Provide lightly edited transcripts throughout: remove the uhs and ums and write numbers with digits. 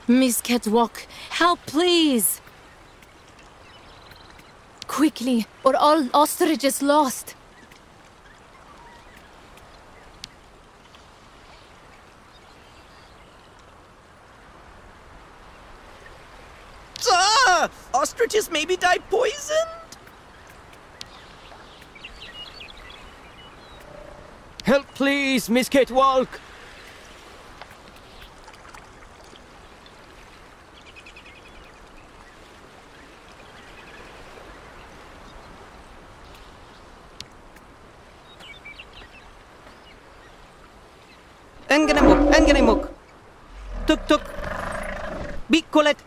Miss Catwalk, help please! Quickly, or all ostriches lost. Ah! Ostriches maybe die poisoned? Help please, Miss Catwalk! Enganimuk. Tuk. Bikolet.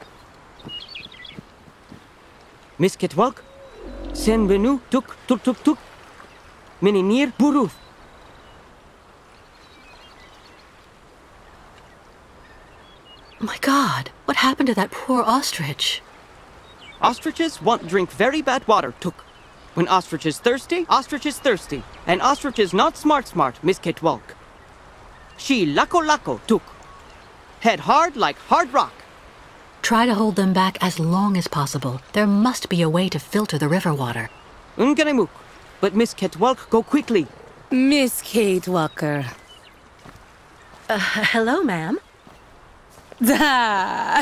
Miss Catwalk? Sen benu tuk. Meninir buruf. My God, what happened to that poor ostrich? Ostriches want drink very bad water, tuk. When ostrich is thirsty, And ostrich is not smart, Miss Catwalk. She lako, tuk. Head hard like hard rock. Try to hold them back as long as possible. There must be a way to filter the river water. Unganimuk. But Miss Catwalk, go quickly. Miss Kate Walker. Hello, ma'am. Da!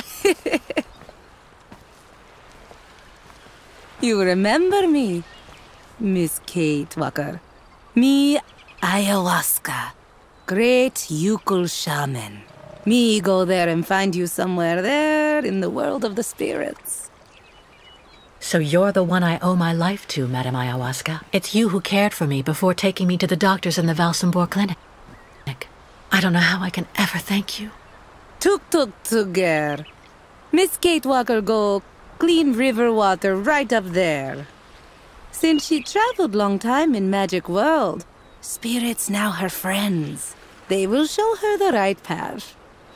You remember me, Miss Kate Walker. Me, ayahuasca. Great Youkol shaman. Me go there and find you somewhere there in the world of the spirits. So you're the one I owe my life to, Madame Ayahuasca. It's you who cared for me before taking me to the doctors in the Valsambor clinic. I don't know how I can ever thank you. Tuk, girl. Miss Kate Walker go clean river water right up there. Since she traveled long time in magic world, spirits now her friends. They will show her the right path.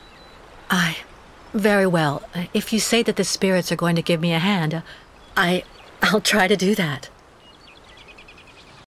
Very well. If you say that the spirits are going to give me a hand, I'll try to do that.